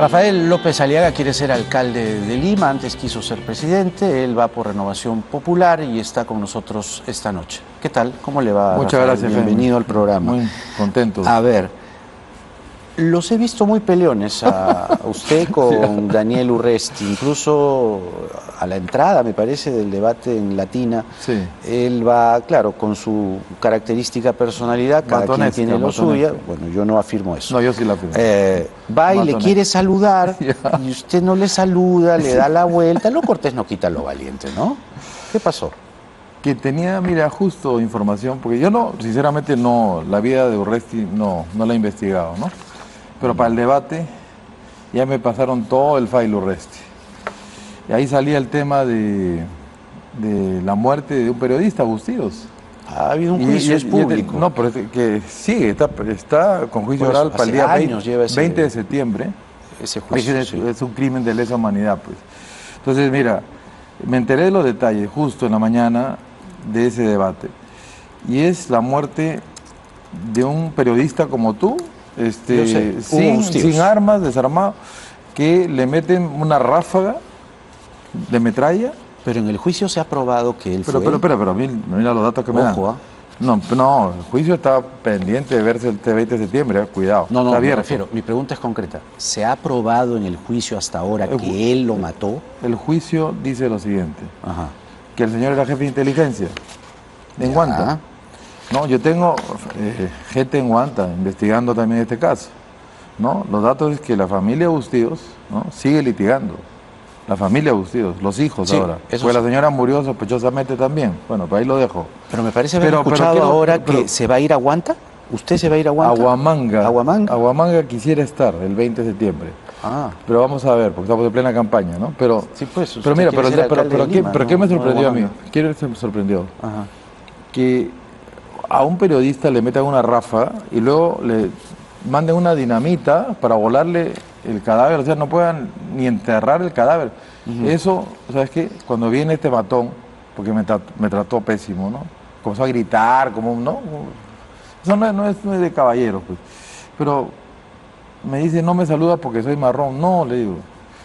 Rafael López Aliaga quiere ser alcalde de Lima, antes quiso ser presidente, él va por Renovación Popular y está con nosotros esta noche. ¿Qué tal? ¿Cómo le va, Muchas Rafael? gracias. Bienvenido al programa. Muy contento. A ver, los he visto muy peleones a usted con Daniel Urresti, incluso a la entrada, me parece, del debate en Latina. Sí. Él va, claro, con su característica personalidad, cada quien tiene lo suyo. Bueno, yo no afirmo eso. No, yo sí la afirmo. Va y le quiere saludar y usted no le saluda, le da la vuelta. Lo cortés no quita lo valiente, ¿no? ¿Qué pasó? Que tenía, mira, justo información, porque yo no, sinceramente no, la vida de Urresti no la he investigado, ¿no? Pero para el debate ya me pasaron todo el file Urresti. Y ahí salía el tema de la muerte de un periodista, Bustíos. Ha habido un juicio, es público. No, pero que sigue, está con juicio oral para el día 20 de septiembre. Ese juicio, es un crimen de lesa humanidad, pues. Entonces, mira, me enteré de los detalles justo en la mañana de ese debate. Y es la muerte de un periodista como tú, sin armas, desarmado, que le meten una ráfaga de metralla. Pero en el juicio se ha probado que él fue... Pero mira los datos que me dan. No, el juicio está pendiente de verse el 20 de septiembre, cuidado. No, me refiero, mi pregunta es concreta. ¿Se ha probado en el juicio hasta ahora que él lo mató? El juicio dice lo siguiente, que el señor era jefe de inteligencia en Huanta. No, yo tengo gente en Huanta investigando también este caso, ¿no? Los datos es que la familia Bustíos, ¿no?, sigue litigando. La familia Bustíos, los hijos ahora. Pues la señora murió sospechosamente también. Bueno, pues ahí lo dejo. Pero me parece haber escuchado ahora que se va a ir a Huanta. ¿Usted se va a ir a Huanta? Aguamanga quisiera estar el 20 de septiembre. Pero vamos a ver, porque estamos en plena campaña, ¿no? Pero, sí, pues, pero mira, ¿qué me sorprendió a mí? ¿Qué me sorprendió? Que a un periodista le metan una ráfaga y luego le manden una dinamita para volarle el cadáver, o sea, no puedan ni enterrar el cadáver. Eso, ¿sabes qué? Cuando viene este matón, porque me trató pésimo, ¿no? Comenzó a gritar, ¿no? Eso no es de caballero, pues. Pero me dice, no me saluda porque soy marrón. No, le digo,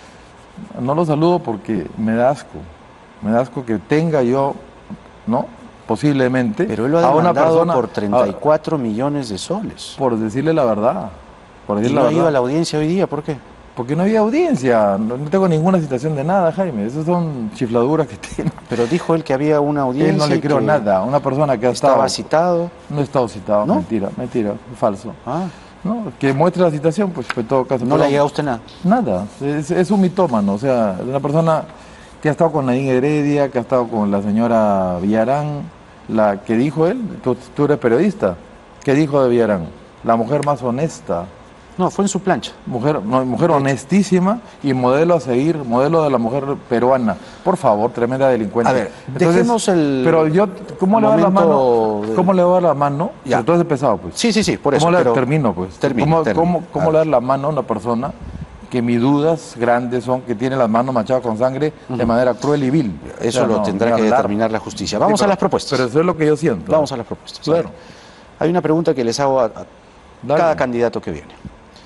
no lo saludo porque me da asco que tenga yo, ¿no?, posiblemente, pero él lo ha demandado por 34 millones de soles. Por decirle la verdad. ¿Y no ha ido a la audiencia hoy día? ¿Por qué? Porque no había audiencia, no tengo ninguna citación de nada, Jaime, esas son chifladuras que tiene. Pero dijo él que había una audiencia. Él no le creo nada, una persona que estaba citado. No he estado citado, ¿no? Mentira, falso. No, que muestre la citación, pues en todo caso. ¿No le ha llegado a usted nada? Nada, es un mitómano, o sea, es una persona que ha estado con Nadine Heredia, que ha estado con la señora Villarán, la que dijo él, tú eres periodista, ¿qué dijo de Villarán? La mujer más honesta. No, fue en su plancha. Mujer honestísima y modelo a seguir, modelo de la mujer peruana. Por favor, tremenda delincuente. A ver, dejemos el... Pero yo, ¿cómo le va la mano? ¿Cómo le va la mano? Ya. Entonces empezado, pues. Sí, por eso. Termino, pues. ¿Cómo le da la mano a una persona que mis dudas grandes son que tiene las manos manchadas con sangre de manera cruel y vil? Eso lo tendrá que determinar la justicia. Vamos a las propuestas. Pero eso es lo que yo siento. Vamos a las propuestas. Claro. Hay una pregunta que les hago a cada candidato que viene.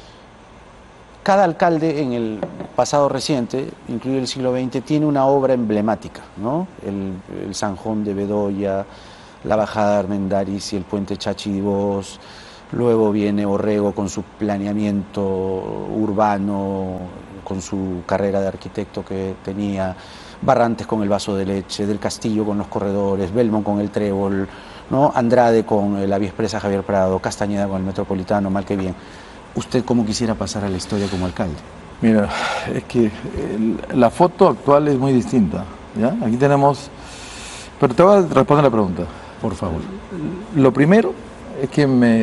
Cada alcalde en el pasado reciente, incluido el siglo XX, tiene una obra emblemática, ¿no? El Zanjón de Bedoya, la Bajada de Armendáriz y el Puente Chachibós. Luego viene Orrego con su planeamiento urbano, con su carrera de arquitecto que tenía, Barrantes con el vaso de leche, Del Castillo con los corredores, Belmont con el trébol, ¿no? Andrade con la vía expresa Javier Prado, Castañeda con el metropolitano, mal que bien. ¿Usted cómo quisiera pasar a la historia como alcalde? Mira, es que la foto actual es muy distinta, ¿ya? Aquí tenemos... Pero te voy a responder la pregunta. Por favor. Lo primero es que me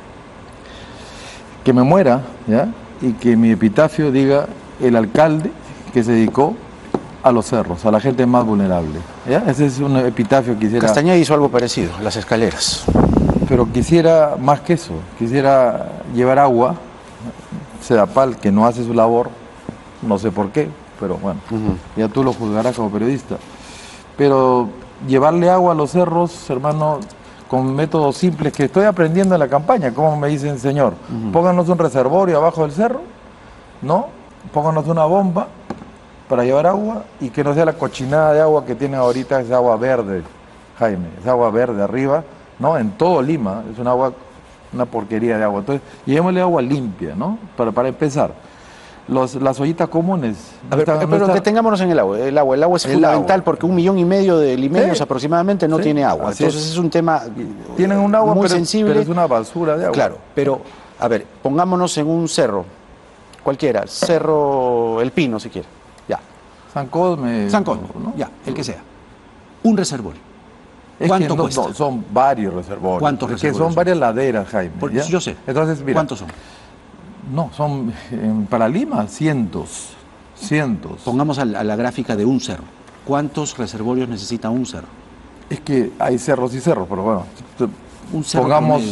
muera, ¿ya?, y que mi epitafio diga el alcalde que se dedicó a los cerros, a la gente más vulnerable, ¿ya? Ese es un epitafio que quisiera... Castañeda hizo algo parecido, las escaleras. Pero quisiera más que eso, quisiera llevar agua, Sedapal, que no hace su labor, no sé por qué, pero bueno, ya tú lo juzgarás como periodista. Pero llevarle agua a los cerros, hermano, con métodos simples que estoy aprendiendo en la campaña, como me dicen, señor, pónganos un reservorio abajo del cerro, ¿no? pónganos una bomba para llevar agua y que no sea la cochinada de agua que tienen ahorita, es agua verde, Jaime, es agua verde arriba, ¿no? En todo Lima, es una agua, una porquería de agua. Entonces, llevémosle agua limpia, ¿no? Para empezar. Las ollitas comunes. A ver, pero detengámonos en el agua. El agua es fundamental porque 1,5 millones de limeños aproximadamente no tiene agua. Entonces es un tema tienen un agua muy sensible. Pero es una basura de agua. Claro, pero a ver, pongámonos en un cerro, cualquiera, Cerro El Pino si quiere, ya. San Cosme, ¿no? Ya, el que sea. Un reservorio. ¿Cuánto cuesta? Son varios reservorios. ¿Cuántos reservorios? Que son varias laderas, Jaime. Yo sé. Entonces, mira, ¿cuántos son? No, son para Lima cientos. Pongamos a la gráfica de un cerro. ¿Cuántos reservorios necesita un cerro? Es que hay cerros y cerros, pero bueno, un cerro pongamos...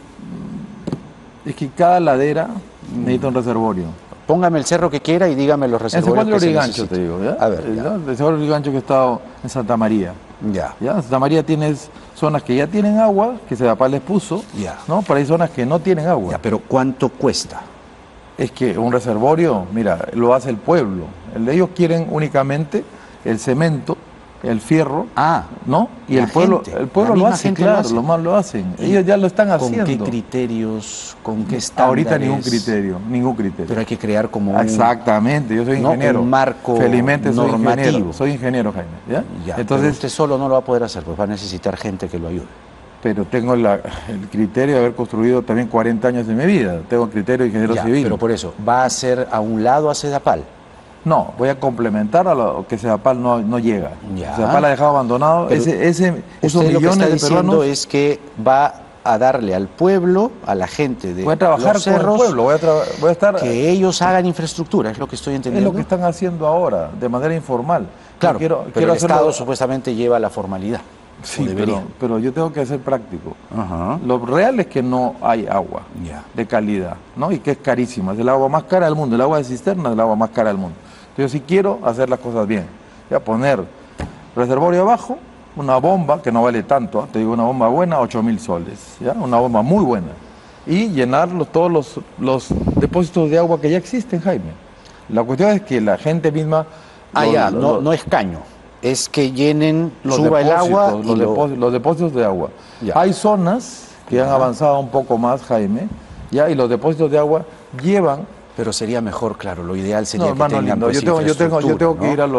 Es que cada ladera necesita un reservorio. Póngame el cerro que quiera y dígame los reservorios que se necesitan. Te digo, ¿ya? A ver, el cerro de Lurigancho que he estado en Santa María. Ya. En Santa María tienes zonas que ya tienen agua, que Sedapal les puso, ¿no? Pero hay zonas que no tienen agua. Ya, pero ¿cuánto cuesta? Es que un reservorio, mira, lo hace el pueblo. Ellos quieren únicamente el cemento, el fierro, ¿no? Y el pueblo lo hace, claro, lo más lo hacen. Ellos ya lo están haciendo. ¿Con qué criterios, con qué estándares? Ahorita ningún criterio. Pero hay que crear como Exactamente, yo soy ingeniero. Un marco felizmente normativo. Soy ingeniero, Jaime. ¿Ya? Entonces usted solo no lo va a poder hacer, pues va a necesitar gente que lo ayude. Pero tengo el criterio de haber construido también 40 años de mi vida. Tengo el criterio de ingeniero civil. Pero por eso, ¿va a hacer a un lado a Sedapal? No, voy a complementar a lo que Sedapal no llega. Ya. Sedapal ha dejado abandonado esos millones lo que está de diciendo peruanos. Es que va a darle al pueblo, a la gente de voy a trabajar los cerros, con el pueblo, voy a estar... Que ellos hagan infraestructura, es lo que estoy entendiendo. Es lo que están haciendo ahora, de manera informal. Claro, pero el Estado supuestamente lleva la formalidad. Sí, pero yo tengo que ser práctico. Lo real es que no hay agua de calidad, ¿no? Y que es carísima. Es el agua más cara del mundo. El agua de cisterna es el agua más cara del mundo. Entonces, yo sí quiero hacer las cosas bien. Voy a poner reservorio abajo, una bomba que no vale tanto, te digo, una bomba buena, 8.000 soles, ¿ya? Una bomba muy buena. Y llenar todos los depósitos de agua que ya existen, Jaime. La cuestión es que la gente misma... no es caño. Es que llenen, suba el agua. Los depósitos de agua. Hay zonas que han avanzado un poco más, Jaime, y los depósitos de agua llevan... Pero sería mejor, claro, lo ideal sería que tengan yo tengo que ir a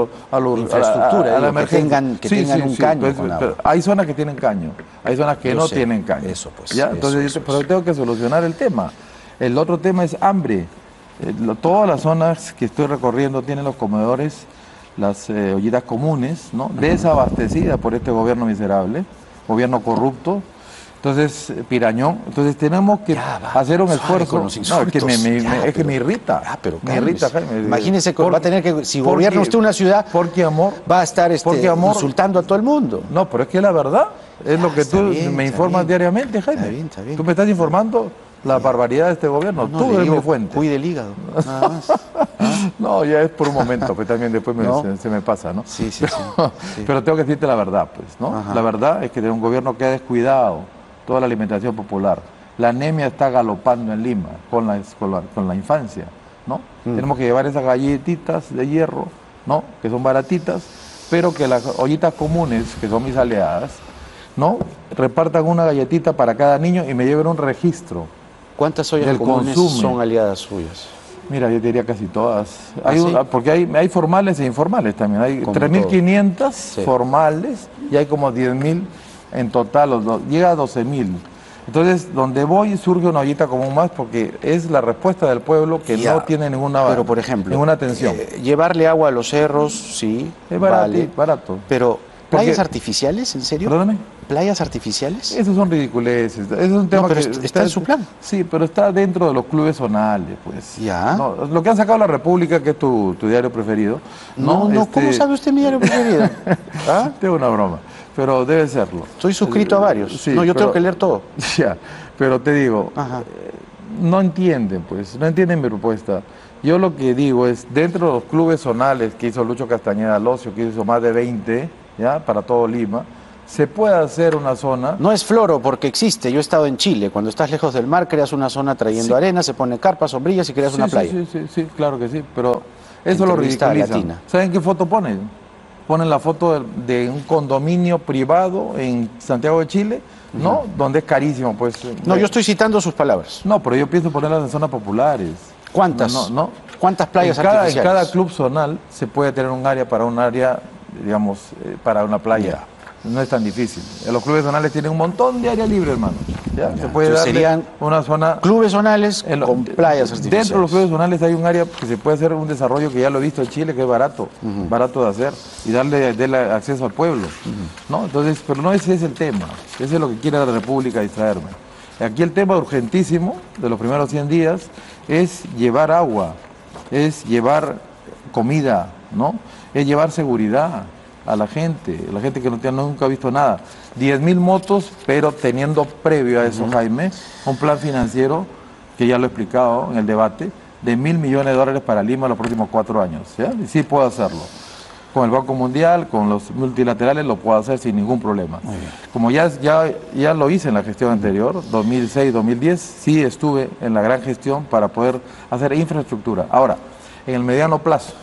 la emergencia. Que tengan un caño con agua. Hay zonas que tienen caño, hay zonas que no tienen caño. Eso, pues. Entonces, pero tengo que solucionar el tema. El otro tema es hambre. Todas las zonas que estoy recorriendo tienen los comedores, las ollitas comunes, ¿no? Desabastecidas por este gobierno miserable, gobierno corrupto. Entonces, Pirañón, entonces tenemos que hacer un esfuerzo. Es que me irrita. Me irrita, Jaime. Imagínese que va a tener que, si gobierna usted una ciudad, va a estar insultando a todo el mundo. No, pero es que la verdad es lo que tú me informas diariamente, Jaime. Está bien. Tú me estás informando la barbaridad de este gobierno. Tú eres mi fuente. Cuide el hígado, nada más. No, ya es por un momento, pues también después se me pasa, ¿no? Sí. Pero tengo que decirte la verdad, pues, ¿no? La verdad es que tenemos un gobierno que ha descuidado toda la alimentación popular. La anemia está galopando en Lima con la infancia, ¿no? Tenemos que llevar esas galletitas de hierro, ¿no? Que son baratitas, pero que las ollitas comunes, que son mis aliadas, ¿no? Repartan una galletita para cada niño y me lleven un registro. ¿Cuántas ollas comunes son aliadas suyas? Mira, yo diría casi todas. Porque hay formales e informales también. Hay 3.500 formales y hay como 10.000 en total, llega a 12.000. Entonces, donde voy surge una ollita común más porque es la respuesta del pueblo que no tiene ninguna atención. Llevarle agua a los cerros, sí, es barato. Pero, ¿playas artificiales, en serio? Perdóname. ¿Playas artificiales? Esos son ridiculeces. Eso es un tema pero que está en su plan. Sí, pero está dentro de los clubes zonales, pues. No, lo que han sacado la República, que es tu diario preferido. ¿Cómo sabe usted mi diario preferido? Tengo una broma, pero debe serlo. Estoy suscrito a varios. Sí, yo tengo que leer todo. Ya, pero te digo, no entienden mi propuesta. Yo lo que digo es, dentro de los clubes zonales que hizo Lucho Castañeda Locio, que hizo más de 20, ¿ya? Para todo Lima, se puede hacer una zona... No es floro porque existe, yo he estado en Chile, cuando estás lejos del mar creas una zona trayendo arena, se pone carpas, sombrillas y creas una playa. Sí, claro que sí, pero eso lo ridiculizan. ¿Saben qué foto ponen? Ponen la foto de un condominio privado en Santiago de Chile, ¿no? Donde es carísimo, pues. No, yo estoy citando sus palabras. No, pero yo pienso ponerlas en zonas populares. ¿Cuántas? ¿Cuántas playas artificiales? En cada club zonal se puede tener un área para un área, digamos, para una playa. No es tan difícil. Los clubes zonales tienen un montón de área libre, hermano. Se puede dar una zona... Clubes zonales con playas artificiales. Dentro de los clubes zonales hay un área que se puede hacer un desarrollo que ya lo he visto en Chile, que es barato, barato de hacer, y darle acceso al pueblo. ¿No? Entonces, pero no ese es el tema. Ese es lo que quiere la República, distraerme. Aquí el tema urgentísimo de los primeros 100 días es llevar agua, es llevar comida, ¿no? Es llevar seguridad a la gente que nunca ha visto nada. 10.000 motos, pero teniendo previo a eso, Jaime, un plan financiero, que ya lo he explicado en el debate, de $1.000 millones para Lima los próximos 4 años. ¿Ya? Y sí puedo hacerlo. Con el Banco Mundial, con los multilaterales, lo puedo hacer sin ningún problema. Como ya lo hice en la gestión anterior, 2006, 2010, sí estuve en la gran gestión para poder hacer infraestructura. Ahora, en el mediano plazo,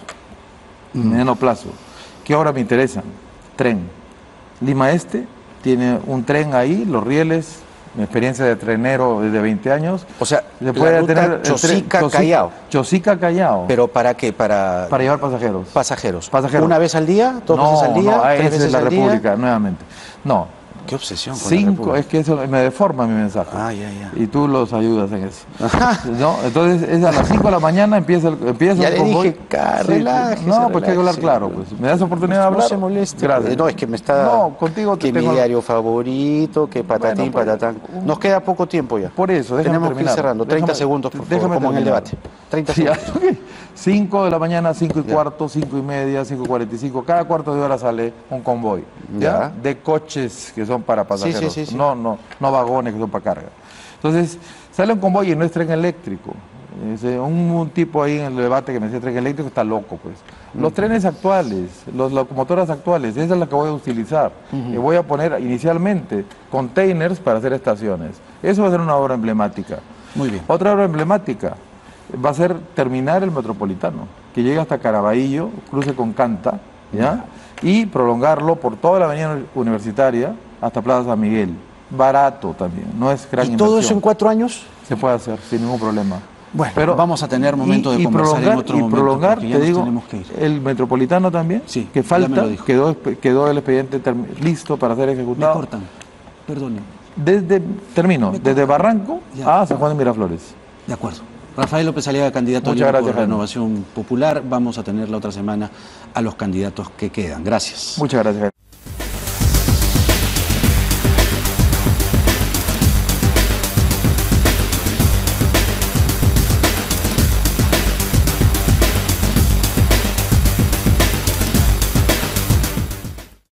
¿qué obras me interesan? Tren. Lima Este tiene un tren ahí, los rieles, mi experiencia de trenero desde 20 años. O sea, se puede tener Chosica-Callao. Chosica-Callao. ¿Pero para qué? Para llevar pasajeros. Pasajeros. ¿Una vez al día? ¿2 veces al día? No, ¿3 esa veces es la al República, día? nuevamente. No. Qué obsesión con 5, la República. es que eso me deforma mi mensaje. Y tú los ayudas en eso. ¿No? Entonces, es a las 5 de la mañana empieza ya el le convoy. dije, relájese. No, pues hay que hablar claro. Pues. ¿Me das oportunidad de hablar? No se moleste. Gracias. No, es que me está... No, contigo que mi diario favorito, que patatín, patatán. Nos queda poco tiempo ya. Por eso, tenemos que ir cerrando. 30 segundos, por favor, como en el debate. 30 segundos. 5 de la mañana, 5 y cuarto, 5 y media, 5:45. Cada cuarto de hora sale un convoy. ¿Ya? De coches que son para pasajeros. Sí. No vagones que son para carga. Entonces, sale un convoy y no es tren eléctrico. Un tipo ahí en el debate que me decía tren eléctrico está loco, pues. Los trenes actuales, las locomotoras actuales, esa es la que voy a utilizar. Y voy a poner inicialmente containers para hacer estaciones. Eso va a ser una obra emblemática. Muy bien. Otra obra emblemática va a ser terminar el Metropolitano, que llegue hasta Caraballo, cruce con Canta, ¿ya? Y prolongarlo por toda la avenida Universitaria hasta Plaza San Miguel. Barato también, no es gran inversión. ¿Y todo eso en 4 años? Se puede hacer sin ningún problema. Bueno, pero vamos a tener momento de conversar en otro momento. Y prolongar, te digo, que ir. el Metropolitano también, sí, que falta, quedó el expediente listo para ser ejecutado. Me cortan, perdone. Desde Barranco a San Juan de Miraflores. De acuerdo. Rafael López Aliaga, candidato por Renovación Popular. Vamos a tener la otra semana a los candidatos que quedan. Gracias. Muchas gracias.